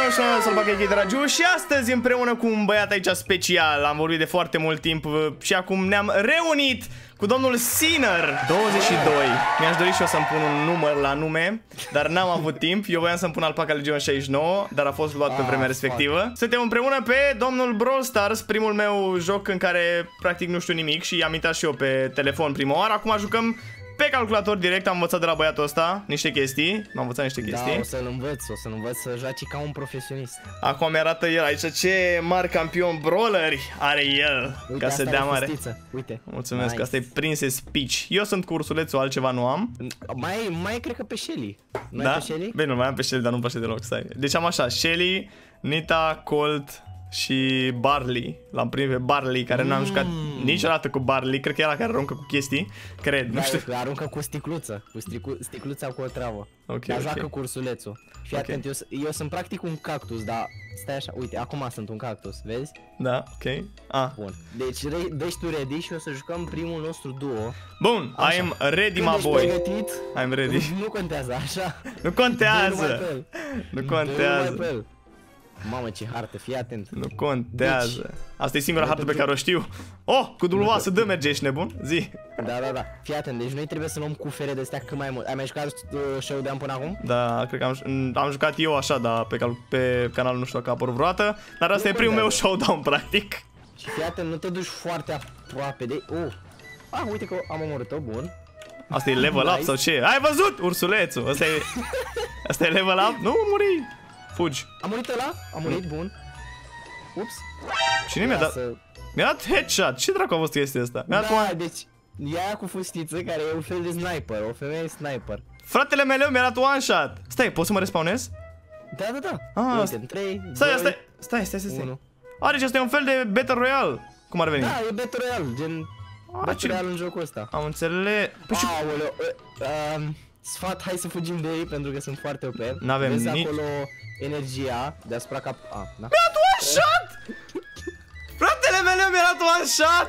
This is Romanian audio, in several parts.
Bună, Sălbacăi Dragiu și astăzi împreună cu un băiat aici special. Am vorbit de foarte mult timp și acum ne-am reunit cu domnul Sinner 22. Mi-aș dori și eu să-mi pun un număr la nume, dar n-am avut timp. Eu voiam să-mi pun Alpaca Legion 69, dar a fost luat pe vremea respectivă. Suntem împreună pe domnul Brawl Stars, primul meu joc în care practic nu știu nimic și i-am intrat și eu pe telefon prima oară. Acum jucăm pe calculator direct, am învățat de la băiatul ăsta niște chestii. M-am învățat niște chestii. Da, o să-l învăț să joace ca un profesionist. Acum mi-arată el aici ce mari campion brawleri are el. Uite, ca să dea mare. Uite. Mulțumesc, nice. Asta e Princess Peach. Eu sunt cu ursulețul, altceva nu am. Mai cred că pe Shelly. Da? Pe Shelly? Bine, nu mai am pe Shelly, dar nu-mi place deloc, stai. Deci am așa, Shelly, Nita, Colt și Barley. L-am primit pe Barley, care n-am jucat niciodată cu Barley. Cred că e ăla care aruncă cu chestii. Cred, nu știu. Aruncă cu sticluță. Cu sticluța cu o travă. Dar joacă cu ursulețul. Fii atent, eu sunt practic un cactus, dar stai așa, uite, acum sunt un cactus, vezi? Da, ok. Bun. Deci tu ready și o să jucăm primul nostru duo. Bun, I am ready, my boy. I'm ready. Nu contează, așa. Nu contează. Nu contează. Mamă, ce hartă, fii atent. Nu contează. Deci, asta e singura hartă pe care o știu. Oh, cu dulua să dă merge, ești nebun? Zi. Da. Fii atent, deci noi trebuie să luăm cufere de astea cât mai mult. Ai mai jucat Showdown până acum? Da, cred că am jucat eu așa, dar pe canalul nu știu dacă a apărut vreodată. Dar asta e primul meu Showdown, practic. Și fii atent, nu te duci foarte aproape de... uite că am omorât-o, bun. Asta e level up sau ce? Ai văzut? Ursulețul. Asta e level up? Nu, muri. Fugi. A murit ăla? A murit, bun. Ups. Cine mi-a dat? Mi-a dat headshot. Ce dracu a fost chestia asta? Da, deci e aia cu fustiță care e un fel de sniper, o femeie sniper. Fratele meu mi-a dat one shot. Stai, poți să mă respawnez? Da. Uite, 3, 2, Stai. Are ce, asta e un fel de Battle Royale. Cum ar veni? Da, e Battle Royale, gen Battle Royale în jocul ăsta. Am înțeles. Aoleu, sfat, hai să fugim de ei pentru că sunt foarte OP. N-avem nici... Vezi acolo energia deasupra cap... da. Mi-a dat one shot! Fratele meu mi-a dat one shot!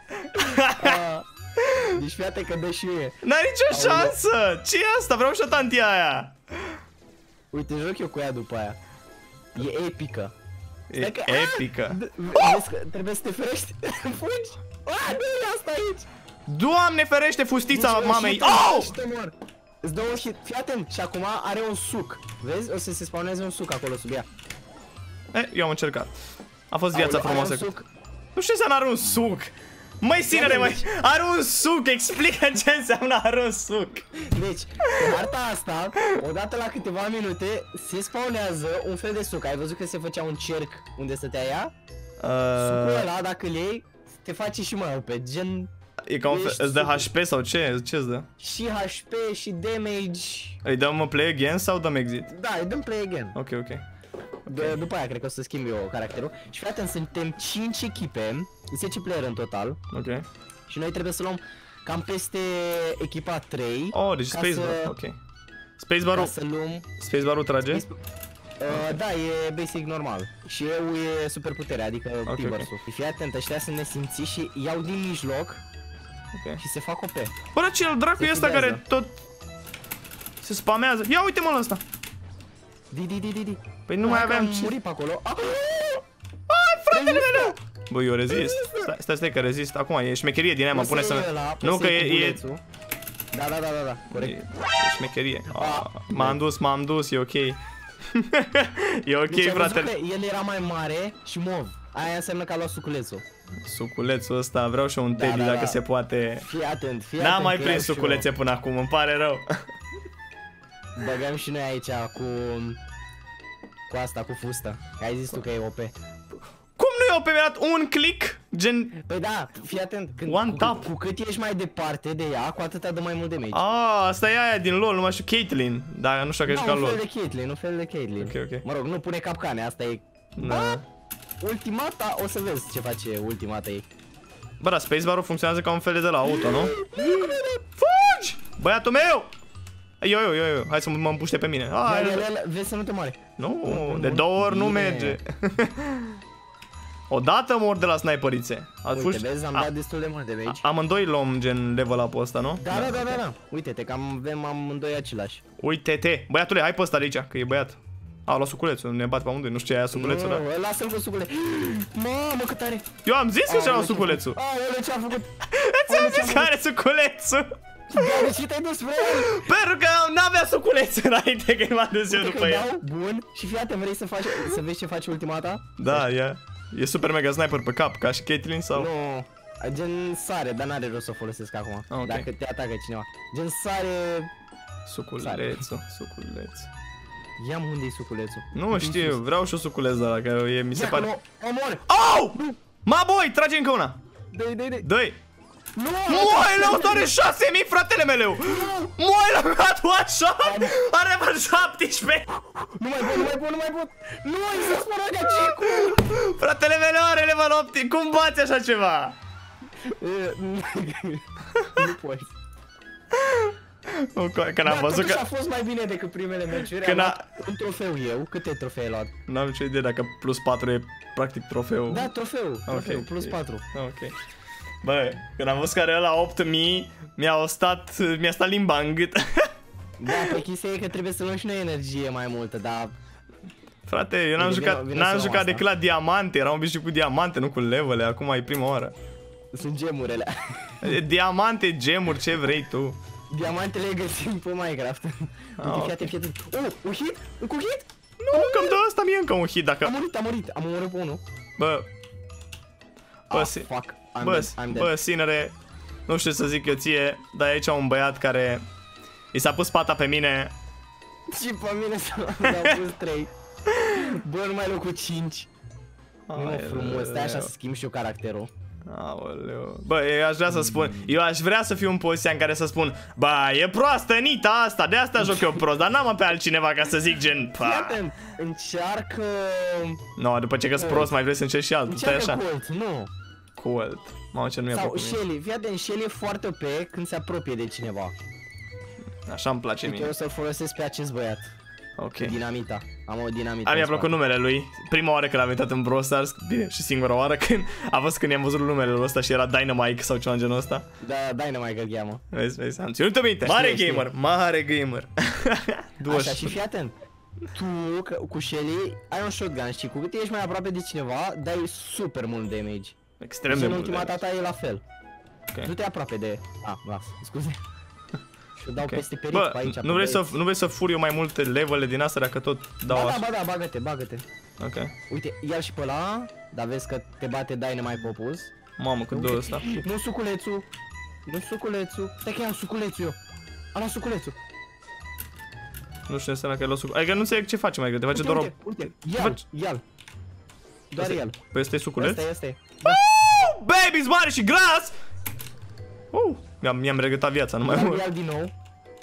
Deci fiate că dă și mie. N-ai nicio șansă! Ce e asta? Vreau și o tantia aia. Uite, joc eu cu ea după aia. E epică. E epică. Trebuie să te ferești. Fugi! Nu e asta aici! Doamne ferește, fustița mamei! Îți dă un hit, fii atent, și acum are un suc. Vezi? O să se spawneze un suc acolo sub ea. Eu am încercat. A fost viața frumoasă. Nu știu ce înseamnă are un suc. Măi, Sinere, măi, are un suc, explică ce înseamnă are un suc. Deci, pe harta asta, odată la câteva minute, se spawnează un fel de suc. Ai văzut că se făcea un cerc unde stătea ea? Sucul ăla, dacă îl iei, te face și mai OP, gen... E ca un fel, îți dă HP sau ce? Ce îți dă? Și HP și damage. Îi dăm play again sau dăm exit? Da, îi dăm play again. Ok. După aia cred că o să schimb eu caracterul. Și fii atent, suntem 5 echipe, 10 player în total. Ok. Și noi trebuie să luăm cam peste echipa 3. Deci spacebar, ok. Spacebar-ul trage? Da, e basic normal. Și eu e super putere, adică Timbersul. Fii atent, ăștia sunt nesimțiți și iau din mijloc. Și se fac OP. Bă, dar ce-l dracu e ăsta care tot se spamează? Ia uite-mă la ăsta. Păi nu mai aveam ce. Murit pe acolo. Fratele meu! Bă, eu rezist. Stai că rezist. Acum e șmecherie din aia, mă pune să... Nu că e... Da, corect. E șmecherie. M-am dus, e ok. E ok, fratele. El era mai mare și mov. Aia înseamnă că a luat suculețul. Suculețul ăsta, vreau și un Teddy dacă se poate. Fii atent. N-am mai prins suculețe până acum, îmi pare rău. Băgăm și noi aici cu asta, cu fusta. Ai zis tu că e OP. Cum nu e OP? Mi-a dat un click? Gen... Păi da, fii atent, cu cât ești mai departe de ea, cu atâta dă mai mult damage. Asta e aia din LoL, nu mai știu, Caitlyn. Dar nu știu dacă ești ca LoL. Un fel de Caitlyn. Ok. Mă rog, nu pune capcane, asta e... Ultimata, o să vezi ce face ultimata ei. Bă, da, spacebar-ul funcționează ca un fel de la auto, nu? Fugi! Băiatul meu! Eu, hai să mă împuște pe mine. Vezi să nu te moare. Nu, de 2 ori nu merge. Odată mor de la sniperițe. Uite, vezi, am dat destul de mult de damage. Amândoi luăm gen level up-ul ăsta, nu? Da. Uite-te că avem amândoi același. Uite-te. Băiatule, hai pe ăsta de aici, că e băiat. A luat suculețul, ne bat pe amândoi, nu știu ce aia suculețul, da? Nu, lasă-l cu sucule. Mamă, cât tare. Eu am zis că și-a luat suculețul. Aoleu, ce-a făcut? Ți-am zis că are suculețul. De ce te-ai dus spre el? Pentru că n-avea suculeț înainte că m-am dus eu după el. Bun, și fii atent, vrei să vezi ce face ultima ta? Da, e super mega sniper pe cap, ca și Caitlyn sau? Nu, gen sare, dar n-are rost să o folosesc acum. Okay. Dacă te atacă cineva. Gen sare... Suculețul. Ia-mi unde-i suculețul? Nu știu, vreau și o suculeț de ăla, că mi se pare... Omor! Au! Maboi, trage încă una! Dă-i! Nu! Moile, doare 6000, fratele meu! Moile, mi-a luat așa! Are vreo 17! Nu mai pot! Nu, să spun agacicu! Fratele meu are level 8, cum bați așa ceva? Nu poți. Că n-am văzut că... a fost mai bine decât primele meciuri. Am luat un trofeu eu. Câte trofee ai luat? N-am nicio idee dacă plus 4 e practic trofeu. Da, trofeu, plus 4. Ok. Bă, când am văzut că are ăla 8000, mi-a stat limba în gât. Da, pe chestia e că trebuie să luăm și noi energie mai multă, dar... Frate, eu n-am jucat decât la diamante, eram obișnuit cu diamante, nu cu levele, acum e prima oară. Sunt gemurile. Diamante, gemuri, ce vrei tu. Diamantele găsim pe Minecraft. Uite, fiate. Oh, un hit? Cu hit? Nu, că-mi dă ăsta mie încă un hit dacă... Am omorât pe unul. Bă, Sinere, nu știu să zic eu ție, dar e aici un băiat care i s-a pus pata pe mine. Și pe mine s-au pus 3. Bă, numai locul 5. Nu, frumos, stai așa să schimb și eu caracterul. Aoleu. Bă, eu aș vrea să spun, eu aș vrea să fiu în poziția în care să spun, bă, e proastă Nita asta, de asta joc eu prost, dar n-am pe altcineva ca să zic gen, Fii încearcă... No, după ce că-s prost mai vrei să încerci și altul, stai așa. Încearcă Colt, nu. Colt. Mamă, ce nu mi-a plăcut mie. Sau Shelly, fii atent, Shelly e foarte OP când se apropie de cineva. Așa îmi place mie. Eu o să-l folosesc pe acest băiat. Ok. Dinamita. Am o dinamită. Mi-a plăcut numele lui. Prima oară când am intrat în Brawl Stars, bine, și singura oară când a fost când i-am văzut numele lui ăsta și era Dynamite sau ceva în genul ăsta. Da, Dynamite îl cheamă. Vezi, am ținut minte. Mare gamer. Așa, și fii atent. Tu, cu Shelly, ai un shotgun și cu cât ești mai aproape de cineva, dai super mult damage. Extrem de mult. Și în ultima ta e la fel. Okay. Nu te aproape de... las, scuze. Și dau peste pereți pe aici. Nu vrei să fur eu mai multe levele din astea dacă tot dau așa? Ba da, bagă-te. Ok. Uite, ia și pe ăla, dar vezi că te bate Dynamite popus. Mamă, cât dă ăsta. Nu suculețul. Stai că ia suculețul eu. Am luat suculețul. Nu știu înseamnă că ai luat suculețul. Adică nu înțeleg ce face mai greu, te face doar o... Uite, ia-l. Doar el. Păi ăsta e suculeț? Ăsta e. Baby, mare și gras! Mi-am regătat viața, nu mai mult. Ia-l din nou.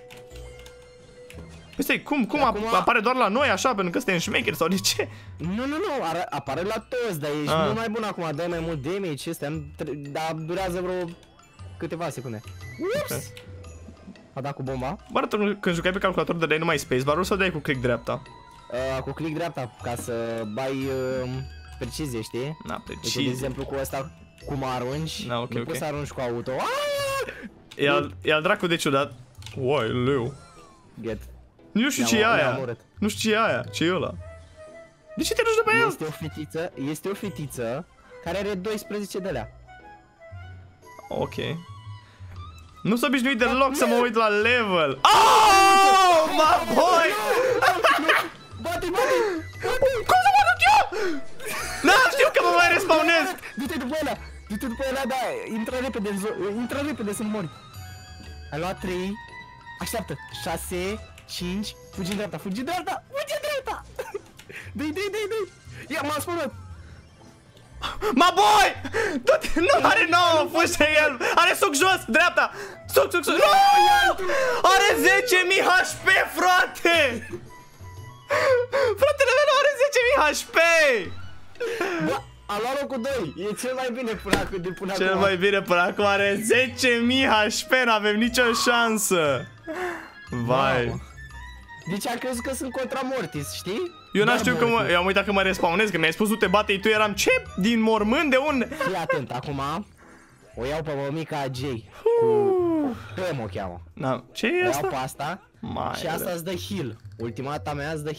Păi stai, cum apare doar la noi așa, pentru că suntem șmecheri sau de ce? Nu, apare la toți, dar ești mult mai bun acum, dai mai mult damage ăstea, dar durează vreo câteva secunde. Ups! A dat cu bomba. Bă, când jucai pe calculator dădeai numai spacebar-ul sau dai cu click dreapta? Cu click dreapta, ca să bai precizie, știi? Na, precizie. De exemplu cu ăsta, cum arunci, nu poți să arunci cu auto. E al dracu de ciudat. Uai, leu. Get. Nu știu ce e aia. Nu știu ce e aia. Ce e ăla? De ce te duci după el? Este o fetiță care are 12 de alea. Ok. Nu s-a obișnuit deloc să mă uit la level. Oh, my boy! Bate! Cum să mă duc eu? N-am știu că mă mai respawnez. Du-te după ăla, da, intră repede să mori. Ai luat 3. Așteaptă. 6, 5, fugi în dreapta. Dă-i. Ia, m-am spălat. Ma boy! Nu are 9, fugi de el! Are suc jos, dreapta! Suc! No! Are 10.000 HP, frate! Fratele meu are 10.000 HP! Bă, a luat locul 2, e cel mai bine până acum. Cel mai bine până acum, are 10.000 HP, n-avem nicio șansă! Vai! Deci am crezut că sunt contra Mortis, știi? Eu n-am știut că eu am uitat că mă respawnez, că mi-ai spus tu te bate-i tu, eram ce? Din mormânt de unde? Fii atent, acum o iau pe mămica Jay. Pem o cheamă. Ce e asta? O iau pe asta și asta îți dă heal. Ultima ta mea îți dă heal.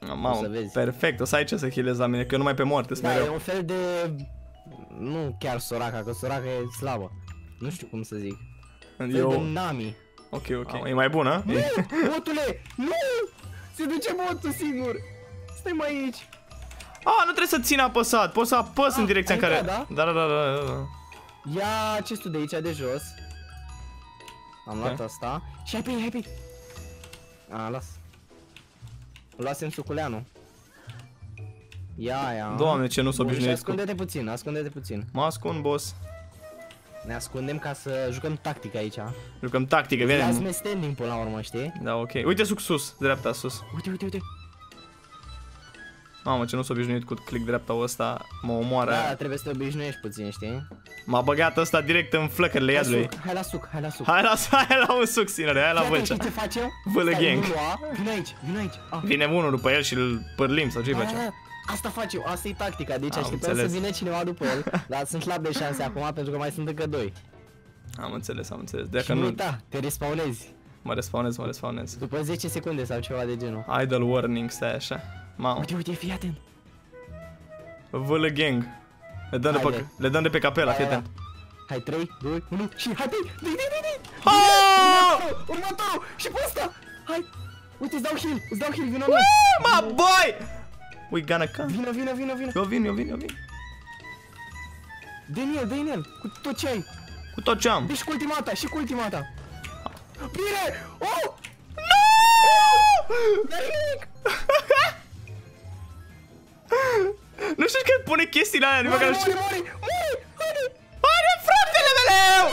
Mamă, perfect, o să ai ce să healezi la mine, că numai pe moarte sunt Da, mereu. e un fel de... Nu chiar Soraka, că Soraka e slabă. Nu știu cum să zic. Fel de Nami. Ok, ok. E mai bună? Nu, botule! Nu! Se duce botul singur! Stai mai aici! Ah, nu trebuie să țin apăsat, poți să apăs în direcția în care... Da? Da. Ia chestul de aici, de jos. Am luat asta. Și hai pe. A, las. Luasem suculeanul. Ia. Doamne, ce nu s-o obișnuiesc cu... Ascunde-te puțin. Mă ascund, boss. Ne ascundem ca să jucăm tactic aici. Jucăm tactică, vedem. vedem. Last man standing până la urmă, știi? Da, ok. Uite sus, dreapta sus. Uite. Mamă, ce nu s-a obișnuit cu click dreapta ăsta, mă omoară. Da, trebuie să te obișnuiești puțin, știi? M-a băgat ăsta direct în flăcările iadului. Hai la suc. Hai la un suc, Sinere, hai la vâlcea. Ce facem? Vâlă gang. Vine aici. Vine unul după el și îl părlim sau ce-i facem? Asta facem, asta e tactica, deci așteptăm să vină cineva după el. Dar sunt slabe șanse acum pentru că mai sunt încă 2. Am înțeles. Și nu uita, te respawnezi. Mă respawnez. După 10 secunde sau ceva de genul. Idle warning, stai așa. Mamă. Uite, fii atent. Vâlă gang. Le dăm de pe capela, fii atent. Hai, 3, 2, 1 și hai, dă-i! Următorul! Și pe ăsta! Hai! Uite, îți dau heal, vină noi! Mă, boy! We gonna come. Vină! Eu vin. Dă-i în el, cu tot ce ai! Cu tot ce am. Deci cu ultima ta! Bine! Oh! Nu! Nu știu că pune chestiile alea, nimeni care nu știu. Mori! Haide, fratele meu!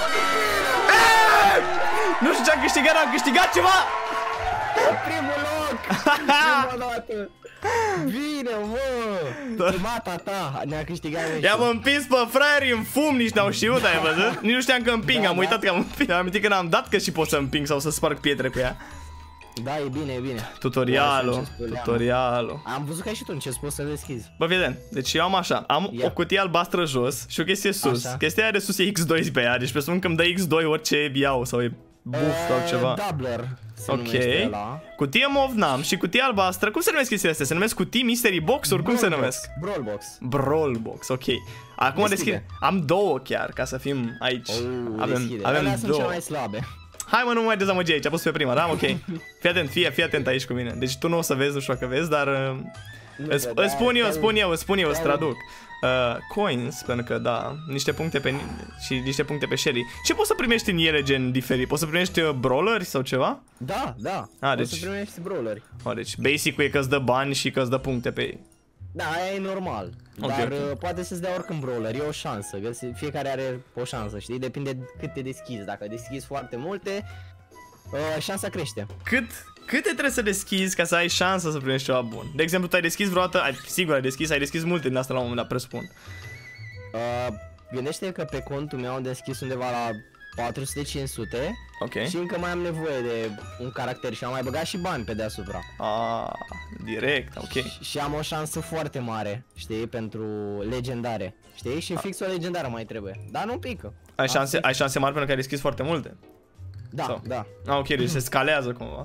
Nu știu ce am câștigat ceva! Primul loc! Prima dată! Bine, mă! Primata ta ne-a câștigat. I-am împins pe fraieri în fum, nici n-au știut, ai văzut? Nici nu știam că împing, am uitat că am împins. Am amintit că n-am dat că și pot să împing sau să sparg pietre cu ea. Da, e bine. Tutorialul. Am văzut că ai și tu ce poți să deschizi. Bă, vedem. Deci eu am așa. Am o cutie albastră jos și o chestie sus. Așa. Chestia aia de sus e X2 pe ea. Deci presupun că îmi dă X2 orice iau sau e buff sau ceva. Doubler. Ok. Cutie mov n-am și cutie albastră. Cum se numesc chestiile astea? Se numesc cutii mystery box-uri? Cum se numesc? Brawl box, ok. Acum deschid. Am două chiar, ca să fim aici. Avem două. Cele mai slabe. Hai mă, nu mai dezamăgi aici, a pus pe prima, da? Ok. Fii atent aici cu mine. Deci tu nu o să vezi, nu știu dacă vezi, dar îți spun eu, îți traduc. Coins, pentru că da, niște puncte pe Shelly. Ce poți să primești în ele gen diferit? Poți să primești brawleri sau ceva? Da. Poți să primești brawleri. Deci basic-ul e că îți dă bani și că îți dă puncte pe ei. Da, aia e normal. Dar poate să-ți dea oricând brawler, e o șansă. Fiecare are o șansă, știi? Depinde cât te deschizi. Dacă deschizi foarte multe, șansa crește. Câte trebuie să deschizi ca să ai șansa să primești ceva bun? De exemplu, tu ai deschis vreodată, sigur ai deschis multe din astea la un moment dat, presupun. Gândește că pe contul meu am deschis undeva la 400-500. Ok. Și încă mai am nevoie de un caracter și am mai băgat și bani pe deasupra. Direct, ok. Și am o șansă foarte mare, știi, pentru legendare. Știi? Și fix o legendară mai trebuie. Dar nu pică. Ai șanse mari pentru că ai deschis foarte multe? Da. Ok, deci se scalează cumva.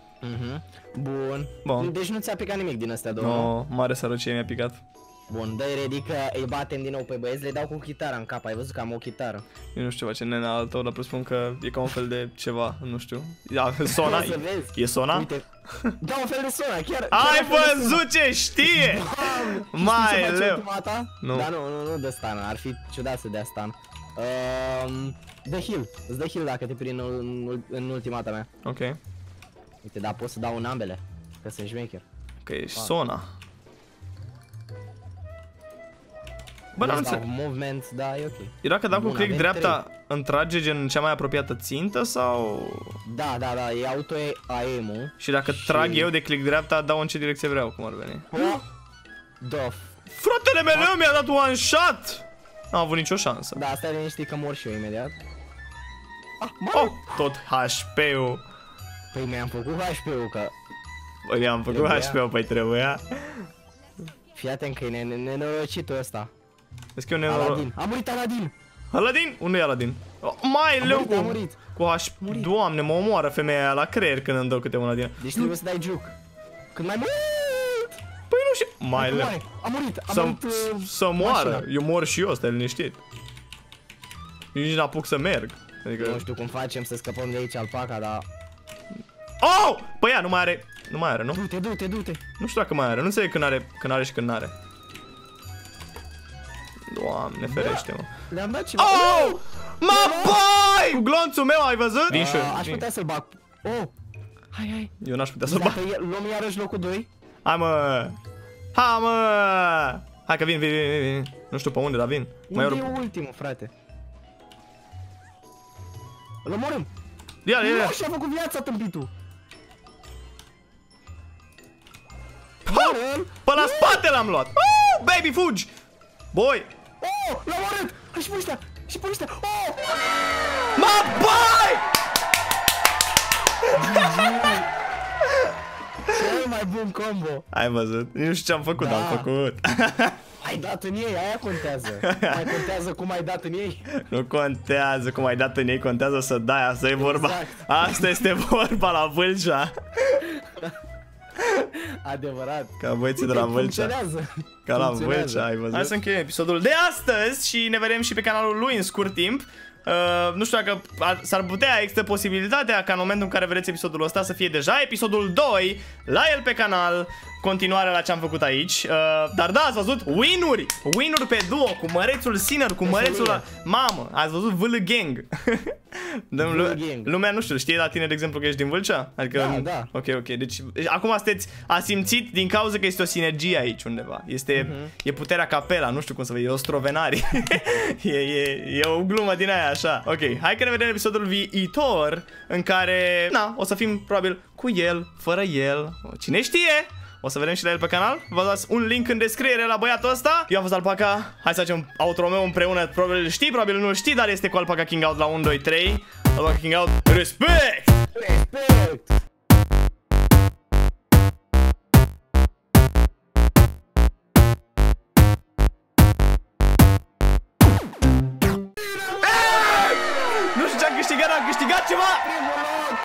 Bun. Deci nu ți-a picat nimic din astea două? No, mare sărăcie mi-a picat. Bun, dă-i ready că îi batem din nou pe băieți, le dau cu chitara în cap, ai văzut că am o chitară. Eu nu știu ce face nena al tău, dar presupun că e ca un fel de ceva, nu știu. Sona? E Sona? Uite. Da, un fel de Sona, chiar. Ai văzut ce știe! Mai leu. Nu. Da, nu dă stun, ar fi ciudat să dea stun. Dă heal, îți dă heal dacă te prind în ultimata mea. Ok. Uite, dar pot să dau în ambele, că sunt șmecher. Ok, ești Sona. Bă, n-am înțeles. Movement, da, e ok. E dacă dau cu click dreapta, îmi trage gen cea mai apropiată țintă sau? Da, e auto aim-ul. Și dacă trag eu de click dreapta, dau în ce direcție vreau, cum ar veni. Fratele meu mi-a dat one shot! N-am avut nicio șansă. Da, asta e liniștit că mor și eu imediat. Tot HP-ul. Păi mi-am făcut HP-ul, că... Bă, mi-am făcut HP-ul, păi trebuia. Fii atent că e nenorocitul ăsta. Vezi că e un nenorocit. A murit Aladin! Aladin? Unde e Aladin? Mai leu cu HP. Doamne, mă omoară femeia aia la creier când îmi dau câte una din. Deci trebuie să dai juc. Cât mai mult! ce? Mai lent. A murit, a murit Să moară. mașina. Eu mor și eu, stai liniștit. Eu nici n-apuc să merg. Adică... Nu știu cum facem să scăpăm de aici alpaca, dar... Oh! Păi ea nu mai are. Nu mai are, nu? Du-te. Nu știu dacă mai are. Nu înțeleg când are și când n-are. Doamne, ferește, mă. Le-am dat ceva. Oh! Mă, boy! Cu glonțul meu, ai văzut? Vin și eu. Aș putea să-l bag. Oh! Hai. Eu n-aș putea să-l bag. Luăm iarăși locul 2. Hai, mă! Hai, mă! Hai că vin. Nu știu pe unde, dar vin. Unde e ultimul, frate? Îl omorâm! Ia. Nu, și-a făcut viața, tâmpitul! Pe la spate l-am luat! Oh, baby, fugi! Boy! Oh, l-am omorât! Și pe ăștia! Oh! Mă, boy! Cel mai bun combo! Ai văzut? Nu știu ce am făcut, dar am făcut. Ai dat în ei, aia contează. Mai contează cum ai dat în ei. Nu contează cum ai dat în ei, contează să dai, asta e vorba. Exact. Asta este vorba la Vâlcea. Adevărat. Ca băieții de la Vâlcea. Ca la Vâlcea, ai văzut? Hai să încheiem episodul de astăzi și ne vedem și pe canalul lui în scurt timp. Nu știu dacă s-ar putea, există posibilitatea ca în momentul în care vedeți episodul ăsta să fie deja episodul 2 la el pe canal, continuarea la ce am făcut aici. Dar da, ați văzut win-uri pe duo cu mărețul Sinner, cu mărețul la... Mamă, ați văzut VL Gang. Lumea nu știu, știe la tine de exemplu că ești din Vâlcea? Adică, da. Ok, deci acum sunteți asimțit din cauza că este o sinergie aici undeva. E puterea Capela, nu știu cum să vă, e Ostrovenari. e o glumă din aia așa. Ok, hai că ne vedem în episodul viitor în care, o să fim probabil cu el, fără el, cine știe. O să vedem și la el pe canal. Vă dați un link în descriere la băiatul ăsta. Eu am fost Alpaca. Hai să facem outro meu împreună. Probabil știi, probabil nu știi, dar este cu Alpaca King Out la 1, 2, 3. Alpaca King Out. Respect! Nu știu ce am câștigat ceva!